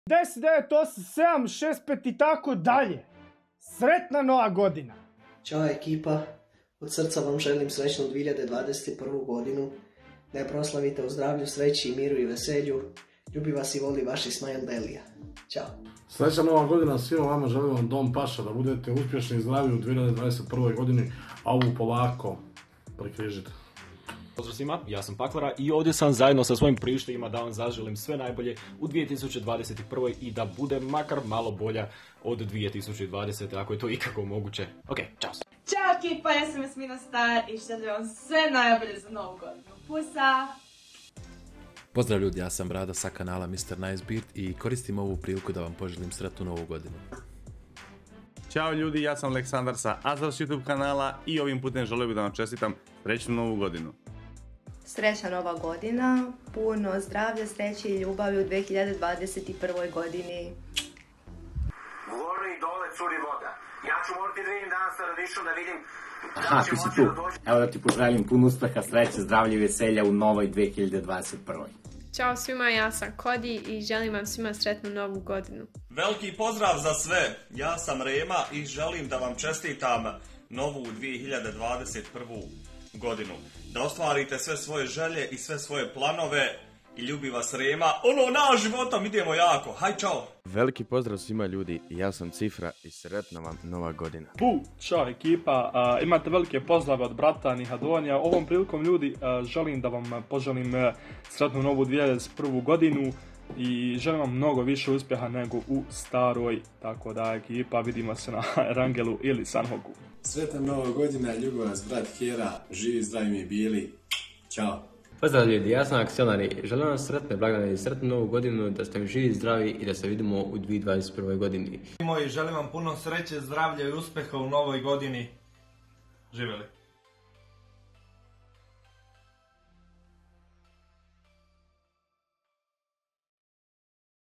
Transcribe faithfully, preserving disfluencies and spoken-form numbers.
deset devet osam sedam šest pet i tako dalje. Sretna nova godina! Ćao ekipa, od srca vam želim srećnu dvije hiljade dvadeset prvu godinu, da je proslavite u zdravlju, sreći, miru i veselju. Ljubi vas i voli vaš Ismail Delija. Ćao! Srećna nova godina svima vama, želim vam Dom Paša, da budete uspješni i zdravi u dvije hiljade dvadeset prvoj godini, a ovu polako prekrižite. Pozdrav svima, ja sam Pakvara i ovdje sam zajedno sa svojim prištojima da vam zaželim sve najbolje u dvije tisuće dvadeset prvoj i da bude makar malo bolja od dvije tisuće dvadesete ako je to ikako moguće. Ok, čao! Ćao ekipa, ja sam Jasmina Star i želim vam sve najbolje za novu godinu. Pusa! Pozdrav ljudi, ja sam Brada sa kanala mister Nicebeard i koristim ovu priliku da vam poželim sretnu novu godinu. Ćao ljudi, ja sam Aleksandar sa Azaz YouTube kanala i ovim putem želio bih da vam čestitam srećnu novu godinu. Srećna nova godina, puno zdravlja, sreće i ljubavi u dvije hiljade dvadeset prvoj godini. Gore i dole curi voda. Ja ću morati da vidim danas sa Radišom da vidim... Aha, ti si tu. Evo da ti poželim puno uspeha, sreće, zdravlja i veselja u novoj dvije hiljade dvadeset prvoj. Ćao svima, ja sam Kodi i želim vam svima sretnu novu godinu. Veliki pozdrav za sve, ja sam Rema i želim da vam čestitam novu dvije hiljade dvadeset prvu godinu. Da ostvarite sve svoje želje i sve svoje planove i ljubi vas Rema. Ono, na životom idemo jako, haj čao! Veliki pozdrav svima ljudi, ja sam Cifra i sretna vam nova godina. Pu, čao ekipa, a, imate velike pozdrave od brata Nihadonija. Ovom prilikom ljudi a, želim da vam poželim a, sretnu novu dvije hiljade dvadeset prvu godinu i želim vam mnogo više uspjeha nego u staroj, tako da ekipa vidimo se na Rangelu ili Sanhoku. Sretna nova godina, ljubi vas brat Kjera, živi, zdravi mi bili, ćao! Pozdrav ljudi, ja sam Aksionar i želim vam sretne blagdane i sretnu novu godinu, da ste mi živi, zdravi i da se vidimo u dvije hiljade dvadeset prvoj godini. Moji, želim vam puno sreće, zdravlja i uspjeha u novoj godini. Živjeli!